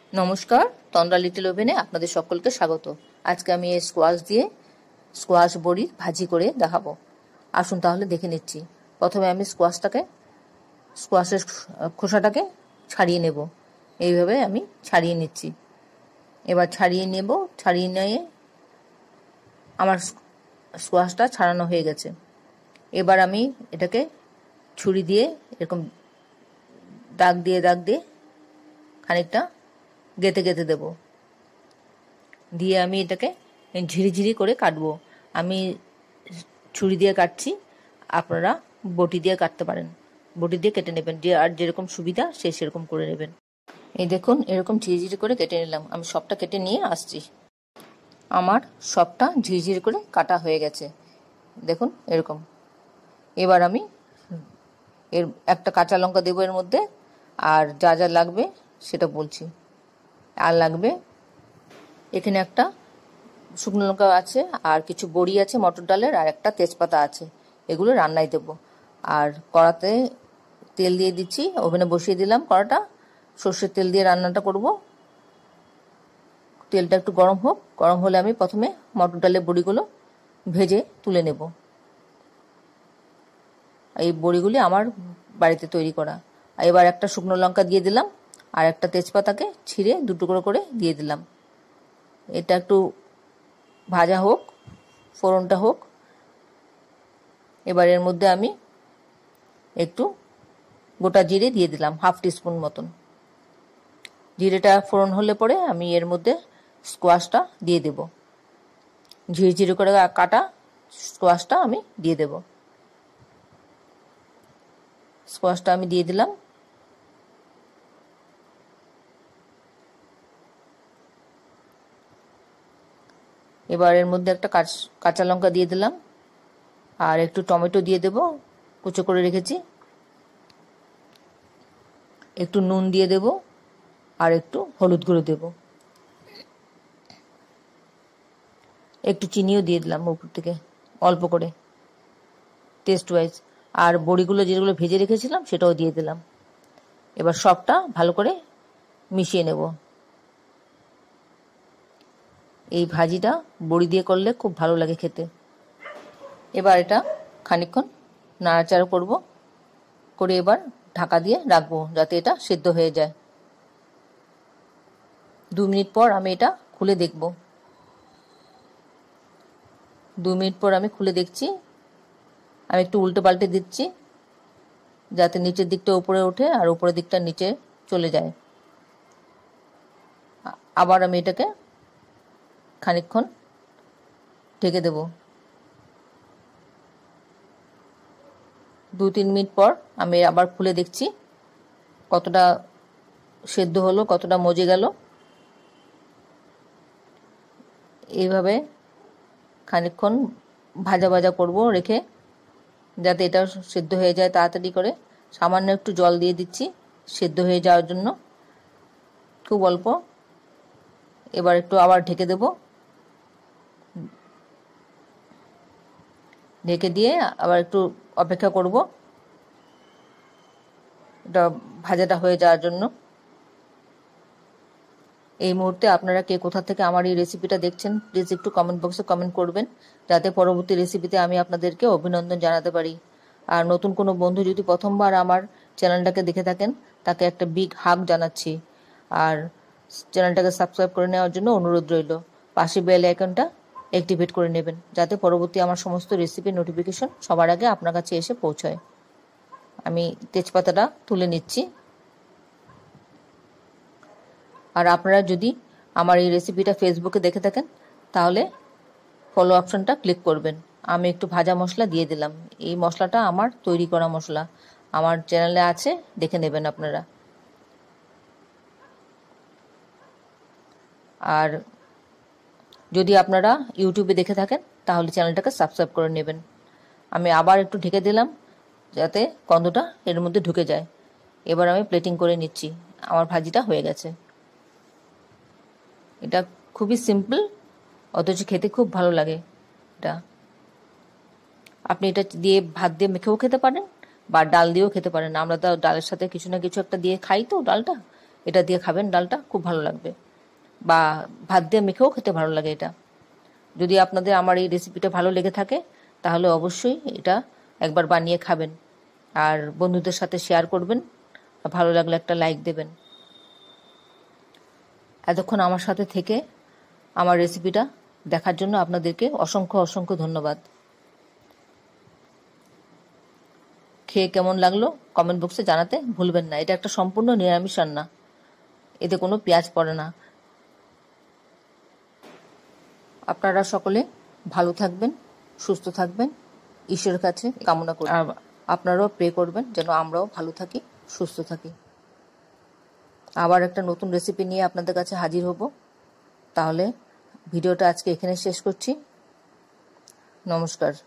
নমস্কার, তন্দ্রা লিটল ওভেনে আপনাদের সকলকে স্বাগত। আজকে আমি এই স্কোয়াশ বড়ি ভাজি করে দেখাবো। আসুন তাহলে দেখে নিচ্ছি। প্রথমে আমি স্কোয়াশের খোসাটাকে ছাড়িয়ে নেব। এইভাবে আমি ছাড়িয়ে নিচ্ছি। এবার ছাড়িয়ে নিয়ে আমার স্কোয়াশটা ছাড়ানো হয়ে গেছে। এবার আমি এটাকে ছুরি দিয়ে এরকম দাগ দিয়ে খানিকটা গেঁথে দেব। দিয়ে আমি এটাকে ঝিরিঝিরি করে কাটবো। আমি ছুরি দিয়ে কাটছি, আপনারা বটি দিয়ে কাটতে পারেন। বটি দিয়ে কেটে নেবেন, আর যেরকম সুবিধা সেরকম করে নেবেন। এই দেখুন, এরকম ঝিরিঝিরি করে কেটে নিলাম। আমি সবটা কেটে নিয়ে আসছি। আমার সবটা ঝিরিঝিরি করে কাটা হয়ে গেছে, দেখুন এরকম। এবার আমি এর একটা কাঁচা লঙ্কা দেবো এর মধ্যে, আর যা যা লাগবে সেটা বলছি। আর লাগবে এখানে একটা শুকনো লঙ্কা আছে, আর কিছু বড়ি আছে মটর ডালের, আর একটা তেজপাতা আছে। এগুলো রান্নায় দেবো। আর কড়াতে তেল দিয়ে দিচ্ছি, ওভেনে বসিয়ে দিলাম কড়াটা। সর্ষের তেল দিয়ে রান্নাটা করব। তেলটা একটু গরম হোক। গরম হলে আমি প্রথমে মটর ডালের বড়িগুলো ভেজে তুলে নেব। এই বড়িগুলি আমার বাড়িতে তৈরি করা। এবার একটা শুকনো লঙ্কা দিয়ে দিলাম, আর একটা তেজপাতাকে ছিঁড়ে দুটুকরো করে দিয়ে দিলাম। এটা একটু ভাজা হোক, ফোড়নটা হোক। এবার এর মধ্যে আমি একটু গোটা জিরে দিয়ে দিলাম, 1/2 টিস্পুন মতন। জিরেটা ফোড়ন হলে পরে আমি এর মধ্যে স্কোয়াশটা দিয়ে দেব। ঝিরিঝিরি করে কাটা স্কোয়াশটা আমি দিয়ে দেব। স্কোয়াশটা আমি দিয়ে দিলাম। এবার এর মধ্যে একটা কাঁচা লঙ্কা দিয়ে দিলাম, আর একটু টমেটো দিয়ে দেব, কুচো করে রেখেছি। একটু নুন দিয়ে দেব, আর একটু হলুদ গুঁড়ো দেব। একটু চিনিও দিয়ে দিলাম উপর থেকে, অল্প করে, টেস্ট ওয়াইজ। আর বড়িগুলো যেগুলো ভেজে রেখেছিলাম সেটাও দিয়ে দিলাম। এবার সবটা ভালো করে মিশিয়ে নেব। এই ভাজিটা বড়ি দিয়ে করলে খুব ভালো লাগে খেতে। এবার এটা খানিকক্ষণ নাড়াচাড়া করব, করে এবার ঢাকা দিয়ে রাখবো যাতে এটা সেদ্ধ হয়ে যায়। 2 মিনিট পর আমি এটা খুলে দেখব। 2 মিনিট পর আমি খুলে দেখছি। আমি একটু উল্টে পাল্টে দিচ্ছি যাতে নিচের দিকটা উপরে ওঠে আর উপরের দিকটা নিচে চলে যায়। আবার আমি এটাকে খানিকক্ষণ ঢেকে দেব। 2-3 মিনিট পর আমি আবার খুলে দেখছি কতটা সেদ্ধ হলো, কতটা মজে গেল। এইভাবে খানিকক্ষণ ভাজা ভাজা করব রেখে, যাতে এটা সেদ্ধ হয়ে যায় তাড়াতাড়ি করে। সামান্য একটু জল দিয়ে দিচ্ছি সেদ্ধ হয়ে যাওয়ার জন্য, খুব অল্প। এবার একটু আবার ঢেকে দেব। ঢেকে দিয়ে আবার একটু অপেক্ষা করব এটা ভাজাটা হয়ে যাওয়ার জন্য। এই মুহূর্তে আপনারা কে কোথা থেকে আমার এই রেসিপিটা দেখছেন প্লিজ একটু কমেন্ট বক্সে কমেন্ট করবেন, যাতে পরবর্তী রেসিপিতে আমি আপনাদেরকে অভিনন্দন জানাতে পারি। আর নতুন কোনো বন্ধু যদি প্রথমবার আমার চ্যানেলটাকে দেখে থাকেন, তাকে একটা বিগ হাগ জানাচ্ছি। আর চ্যানেলটাকে সাবস্ক্রাইব করে নেওয়ার জন্য অনুরোধ রইল। পাশে বেল আইকনটা অ্যাক্টিভেট করে নেবেন, যাতে পরবর্তী আমার সমস্ত রেসিপির নোটিফিকেশন সবার আগে আপনার কাছে এসে পৌঁছায়। আমি তেজপাতাটা তুলে নিচ্ছি। আর আপনারা যদি আমার এই রেসিপিটা ফেসবুকে দেখে থাকেন, তাহলে ফলো অপশনটা ক্লিক করবেন। আমি একটু ভাজা মশলা দিয়ে দিলাম। এই মশলাটা আমার তৈরি করা মশলা, আমার চ্যানেলে আছে, দেখে নেবেন আপনারা। আর যদি আপনারা ইউটিউবে দেখে থাকেন, তাহলে চ্যানেলটাকে সাবস্ক্রাইব করে নেবেন। আমি আবার একটু ঢেকে দিলাম যাতে গন্ধটা এর মধ্যে ঢুকে যায়। এবার আমি প্লেটিং করে নিচ্ছি। আমার ভাজিটা হয়ে গেছে। এটা খুবই সিম্পল, অথচ খেতে খুব ভালো লাগে। এটা আপনি এটা দিয়ে ভাত দিয়ে মেখেও খেতে পারেন, বা ডাল দিয়েও খেতে পারেন। আমরা তো ডালের সাথে কিছু না কিছু একটা দিয়ে খাই, তো ডালটা এটা দিয়ে খাবেন, ডালটা খুব ভালো লাগবে, বা ভাত দিয়ে মেখেও খেতে ভালো লাগে এটা। যদি আপনাদের আমার এই রেসিপিটা ভালো লেগে থাকে তাহলে অবশ্যই এটা একবার বানিয়ে খাবেন, আর বন্ধুদের সাথে শেয়ার করবেন, ভালো লাগলে একটা লাইক দেবেন। এতক্ষণ আমার সাথে থেকে আমার রেসিপিটা দেখার জন্য আপনাদেরকে অসংখ্য অসংখ্য ধন্যবাদ। খেয়ে কেমন লাগলো কমেন্ট বক্সে জানাতে ভুলবেন না। এটা একটা সম্পূর্ণ নিরামিষ রান্না, এতে কোনো পেঁয়াজ পড়ে না। আপনারা সকলে ভালো থাকবেন, সুস্থ থাকবেন, ঈশ্বরের কাছে কামনা করি। আর আপনারাও প্রে করবেন যেন আমরাও ভালো থাকি, সুস্থ থাকি। আবার একটা নতুন রেসিপি নিয়ে আপনাদের কাছে হাজির হব। তাহলে ভিডিওটা আজকে এখানে শেষ করছি। নমস্কার।